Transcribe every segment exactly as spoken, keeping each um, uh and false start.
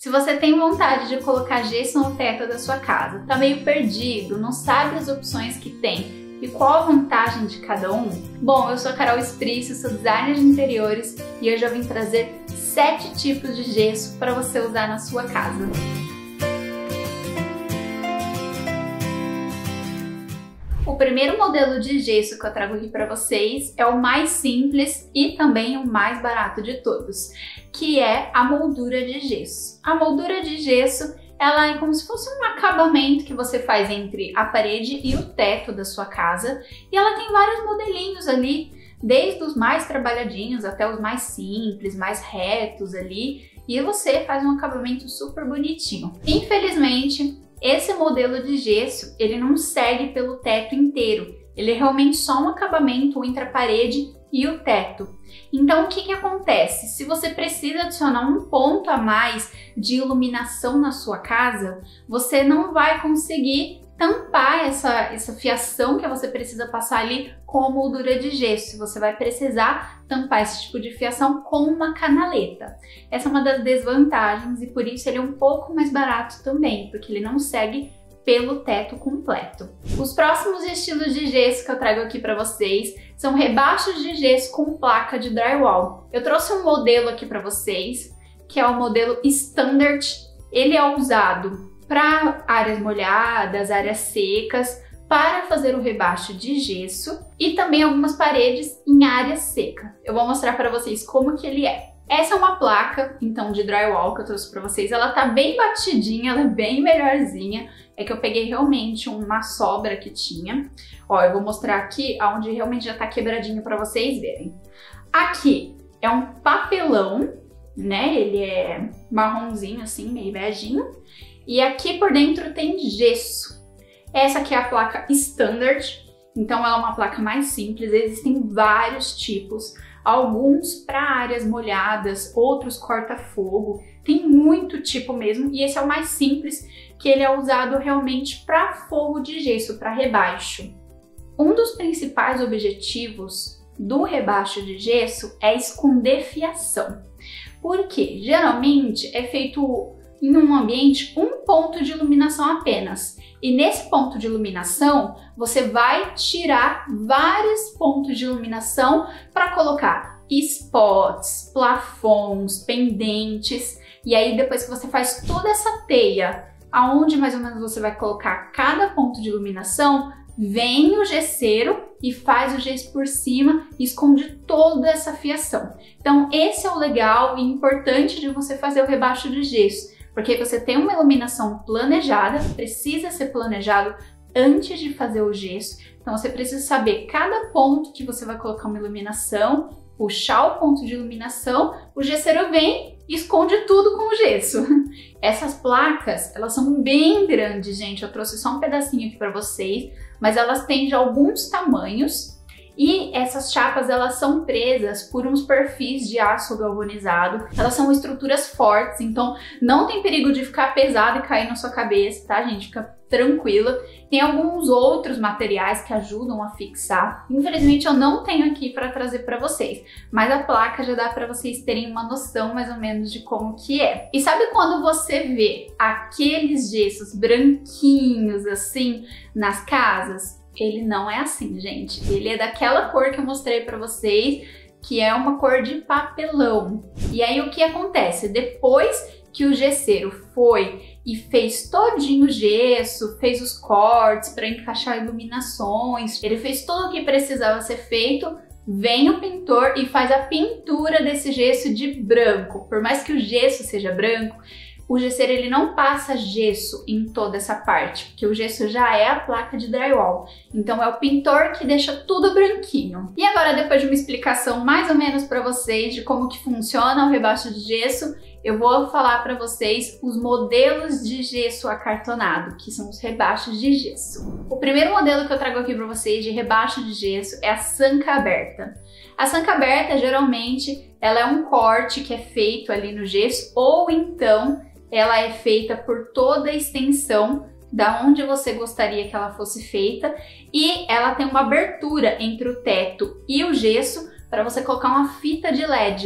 Se você tem vontade de colocar gesso no teto da sua casa, tá meio perdido, não sabe as opções que tem e qual a vantagem de cada um? Bom, eu sou a Carol Esprício, sou designer de interiores e hoje eu vim trazer sete tipos de gesso para você usar na sua casa. O primeiro modelo de gesso que eu trago aqui para vocês é o mais simples e também o mais barato de todos, que é a moldura de gesso. A moldura de gesso, ela é como se fosse um acabamento que você faz entre a parede e o teto da sua casa, e ela tem vários modelinhos ali, desde os mais trabalhadinhos até os mais simples, mais retos ali, e você faz um acabamento super bonitinho. Infelizmente, esse modelo de gesso, ele não segue pelo teto inteiro, ele é realmente só um acabamento entre a parede e o teto. Então o que que acontece? Se você precisa adicionar um ponto a mais de iluminação na sua casa, você não vai conseguir tampar essa, essa fiação que você precisa passar ali com a moldura de gesso. Você vai precisar tampar esse tipo de fiação com uma canaleta. Essa é uma das desvantagens e por isso ele é um pouco mais barato também, porque ele não segue pelo teto completo. Os próximos estilos de gesso que eu trago aqui para vocês são rebachos de gesso com placa de drywall. Eu trouxe um modelo aqui para vocês, que é o modelo Standard. Ele é usado para áreas molhadas, áreas secas, para fazer o rebaixo de gesso e também algumas paredes em área seca. Eu vou mostrar para vocês como que ele é. Essa é uma placa, então, de drywall que eu trouxe para vocês. Ela tá bem batidinha, ela é bem melhorzinha. É que eu peguei realmente uma sobra que tinha. Ó, eu vou mostrar aqui onde realmente já tá quebradinho para vocês verem. Aqui é um papelão, né? Ele é marronzinho assim, meio beijinho. E aqui por dentro tem gesso. Essa aqui é a placa Standard, então ela é uma placa mais simples, existem vários tipos, alguns para áreas molhadas, outros corta-fogo, tem muito tipo mesmo, e esse é o mais simples, que ele é usado realmente para forro de gesso, para rebaixo. Um dos principais objetivos do rebaixo de gesso é esconder fiação, porque geralmente é feito em um ambiente um ponto de iluminação apenas. E nesse ponto de iluminação, você vai tirar vários pontos de iluminação para colocar spots, plafons, pendentes. E aí depois que você faz toda essa teia, aonde mais ou menos você vai colocar cada ponto de iluminação, vem o gesseiro e faz o gesso por cima e esconde toda essa fiação. Então esse é o legal e importante de você fazer o rebaixo de gesso. Porque você tem uma iluminação planejada, precisa ser planejado antes de fazer o gesso. Então você precisa saber cada ponto que você vai colocar uma iluminação, puxar o ponto de iluminação, o gesseiro vem e esconde tudo com o gesso. Essas placas, elas são bem grandes, gente. Eu trouxe só um pedacinho aqui para vocês, mas elas têm de alguns tamanhos. E essas chapas, elas são presas por uns perfis de aço galvanizado. Elas são estruturas fortes, então não tem perigo de ficar pesado e cair na sua cabeça, tá, gente? Fica tranquila. Tem alguns outros materiais que ajudam a fixar. Infelizmente eu não tenho aqui para trazer para vocês, mas a placa já dá para vocês terem uma noção mais ou menos de como que é. E sabe quando você vê aqueles gessos branquinhos assim nas casas? Ele não é assim, gente. Ele é daquela cor que eu mostrei pra vocês, que é uma cor de papelão. E aí o que acontece? Depois que o gesseiro foi e fez todinho o gesso, fez os cortes para encaixar iluminações, ele fez tudo o que precisava ser feito, vem o pintor e faz a pintura desse gesso de branco. Por mais que o gesso seja branco, o gesseiro ele não passa gesso em toda essa parte, porque o gesso já é a placa de drywall. Então é o pintor que deixa tudo branquinho. E agora, depois de uma explicação mais ou menos para vocês de como que funciona o rebaixo de gesso, eu vou falar para vocês os modelos de gesso acartonado, que são os rebaixos de gesso. O primeiro modelo que eu trago aqui para vocês de rebaixo de gesso é a sanca aberta. A sanca aberta, geralmente, ela é um corte que é feito ali no gesso, ou então ela é feita por toda a extensão da onde você gostaria que ela fosse feita, e ela tem uma abertura entre o teto e o gesso para você colocar uma fita de L E D.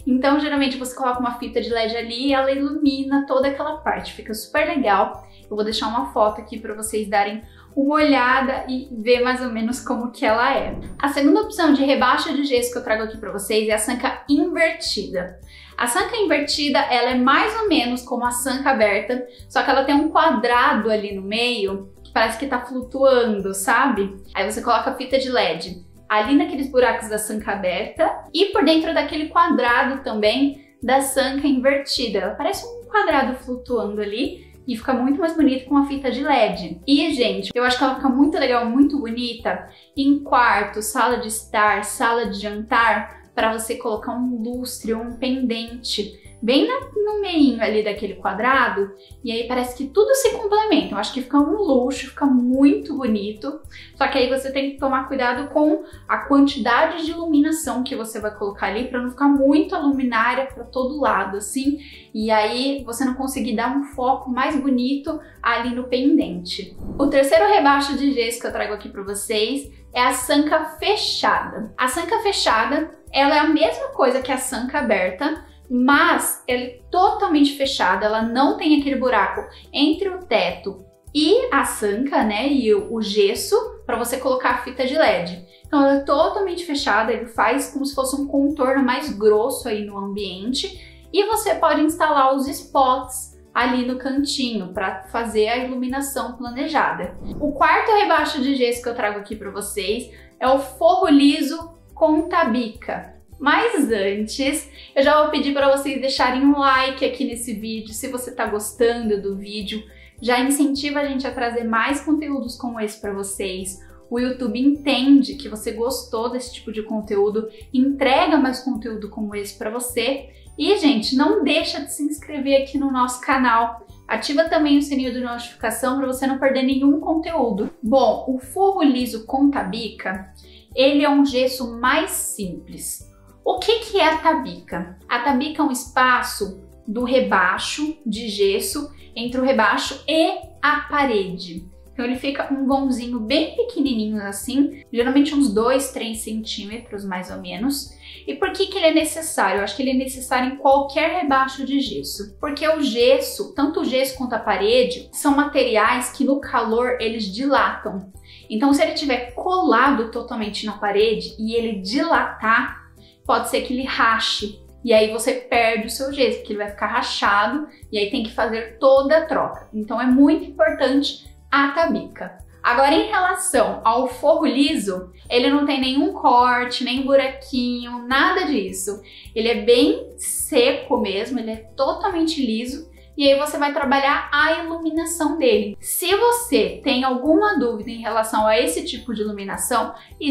Então, geralmente você coloca uma fita de L E D ali e ela ilumina toda aquela parte, fica super legal. Eu vou deixar uma foto aqui para vocês darem uma olhada e ver mais ou menos como que ela é. A segunda opção de rebaixa de gesso que eu trago aqui para vocês é a sanca invertida. A sanca invertida, ela é mais ou menos como a sanca aberta, só que ela tem um quadrado ali no meio que parece que tá flutuando, sabe? Aí você coloca a fita de L E D ali naqueles buracos da sanca aberta e por dentro daquele quadrado também da sanca invertida. Ela parece um quadrado flutuando ali e fica muito mais bonito com a fita de L E D. E, gente, eu acho que ela fica muito legal, muito bonita em quarto, sala de estar, sala de jantar, para você colocar um lustre ou um pendente bem no meio ali daquele quadrado, e aí parece que tudo se complementa. Eu acho que fica um luxo, fica muito bonito, só que aí você tem que tomar cuidado com a quantidade de iluminação que você vai colocar ali, para não ficar muita luminária para todo lado, assim, e aí você não conseguir dar um foco mais bonito ali no pendente. O terceiro rebaixo de gesso que eu trago aqui para vocês é a sanca fechada. A sanca fechada, ela é a mesma coisa que a sanca aberta, mas ela é totalmente fechada, ela não tem aquele buraco entre o teto e a sanca, né, e o gesso para você colocar a fita de L E D. Então ela é totalmente fechada, ele faz como se fosse um contorno mais grosso aí no ambiente e você pode instalar os spots ali no cantinho para fazer a iluminação planejada. O quarto rebaixo de gesso que eu trago aqui para vocês é o forro liso com tabica. Mas antes, eu já vou pedir para vocês deixarem um like aqui nesse vídeo, se você está gostando do vídeo. Já incentiva a gente a trazer mais conteúdos como esse para vocês. O YouTube entende que você gostou desse tipo de conteúdo, entrega mais conteúdo como esse para você. E, gente, não deixa de se inscrever aqui no nosso canal. Ativa também o sininho de notificação para você não perder nenhum conteúdo. Bom, o forro liso com tabica, ele é um gesso mais simples. O que que é a tabica? A tabica é um espaço do rebaixo de gesso entre o rebaixo e a parede. Então ele fica um vãozinho bem pequenininho assim, geralmente uns dois, três centímetros mais ou menos. E por que que ele é necessário? Eu acho que ele é necessário em qualquer rebaixo de gesso. Porque o gesso, tanto o gesso quanto a parede, são materiais que no calor eles dilatam. Então se ele estiver colado totalmente na parede e ele dilatar, pode ser que ele rache, e aí você perde o seu gesso, porque ele vai ficar rachado, e aí tem que fazer toda a troca. Então é muito importante a tabica. Agora, em relação ao forro liso, ele não tem nenhum corte, nem buraquinho, nada disso. Ele é bem seco mesmo, ele é totalmente liso, e aí você vai trabalhar a iluminação dele. Se você tem alguma dúvida em relação a esse tipo de iluminação,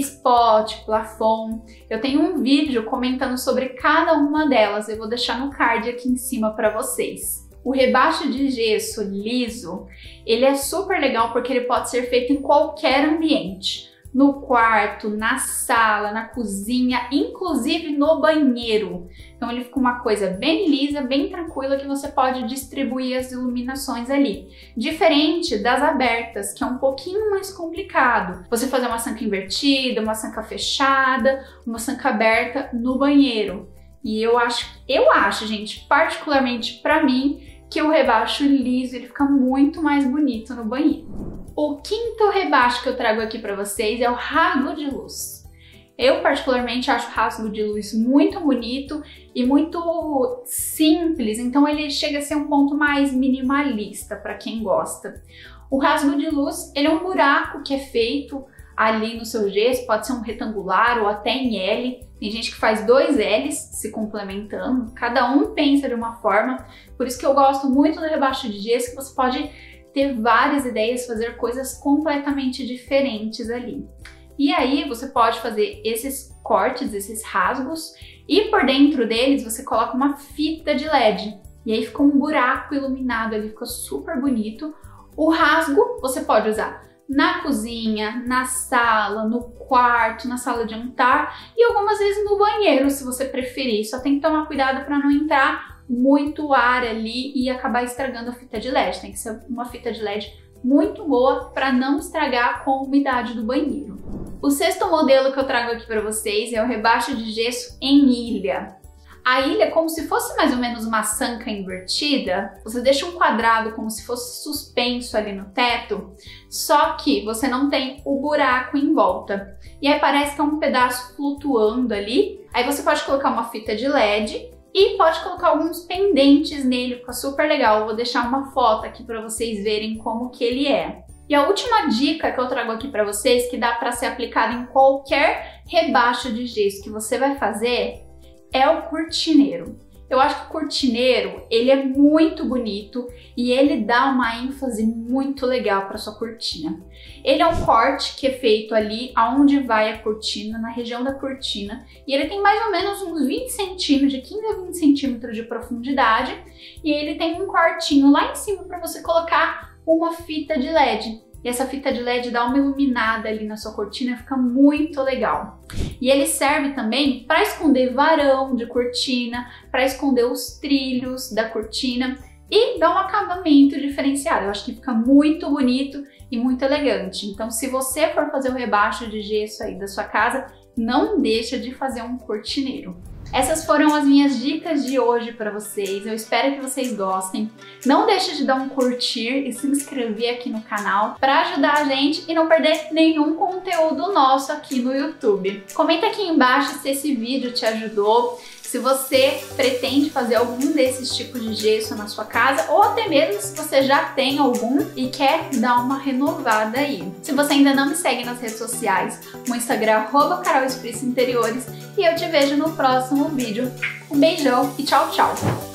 spot, plafond, eu tenho um vídeo comentando sobre cada uma delas, eu vou deixar no card aqui em cima para vocês. O rebaixo de gesso liso, ele é super legal porque ele pode ser feito em qualquer ambiente. No quarto, na sala, na cozinha, inclusive no banheiro. Então ele fica uma coisa bem lisa, bem tranquila, que você pode distribuir as iluminações ali. Diferente das abertas, que é um pouquinho mais complicado. Você fazer uma sanca invertida, uma sanca fechada, uma sanca aberta no banheiro. E eu acho, eu acho, gente, particularmente pra mim, que o rebaixo liso ele fica muito mais bonito no banheiro. O quinto rebaixo que eu trago aqui para vocês é o rasgo de luz. Eu particularmente acho o rasgo de luz muito bonito e muito simples, então ele chega a ser um ponto mais minimalista para quem gosta. O rasgo de luz, ele é um buraco que é feito ali no seu gesso, pode ser um retangular ou até em L. Tem gente que faz dois L's se complementando, cada um pensa de uma forma, por isso que eu gosto muito do rebaixo de gesso, que você pode ter várias ideias, fazer coisas completamente diferentes ali. E aí você pode fazer esses cortes, esses rasgos, e por dentro deles você coloca uma fita de L E D. E aí fica um buraco iluminado ali, fica super bonito. O rasgo você pode usar na cozinha, na sala, no quarto, na sala de jantar e algumas vezes no banheiro, se você preferir. Só tem que tomar cuidado para não entrar muito ar ali e acabar estragando a fita de L E D. Tem que ser uma fita de L E D muito boa para não estragar com a umidade do banheiro. O sexto modelo que eu trago aqui para vocês é o rebaixo de gesso em ilha. a ilha como se fosse mais ou menos uma sanca invertida. Você deixa um quadrado como se fosse suspenso ali no teto, só que você não tem o buraco em volta. E aí parece que é um pedaço flutuando ali. Aí você pode colocar uma fita de L E D e pode colocar alguns pendentes nele, fica super legal. Eu vou deixar uma foto aqui para vocês verem como que ele é. E a última dica que eu trago aqui para vocês, que dá para ser aplicada em qualquer rebaixo de gesso que você vai fazer, é o cortineiro. Eu acho que o cortineiro, ele é muito bonito e ele dá uma ênfase muito legal para sua cortina. Ele é um corte que é feito ali aonde vai a cortina, na região da cortina, e ele tem mais ou menos uns vinte centímetros, de quinze a vinte centímetros de profundidade, e ele tem um cortinho lá em cima para você colocar uma fita de L E D. E essa fita de L E D dá uma iluminada ali na sua cortina, fica muito legal. E ele serve também para esconder varão de cortina, para esconder os trilhos da cortina e dá um acabamento diferenciado. Eu acho que fica muito bonito e muito elegante. Então, se você for fazer o rebaixo de gesso aí da sua casa, não deixa de fazer um cortineiro. Essas foram as minhas dicas de hoje para vocês, eu espero que vocês gostem. Não deixe de dar um curtir e se inscrever aqui no canal para ajudar a gente e não perder nenhum conteúdo nosso aqui no YouTube. Comenta aqui embaixo se esse vídeo te ajudou, se você pretende fazer algum desses tipos de gesso na sua casa ou até mesmo se você já tem algum e quer dar uma renovada aí. Se você ainda não me segue nas redes sociais, no Instagram arroba Carol Esprice Interiores, e eu te vejo no próximo vídeo. Um beijão e tchau, tchau!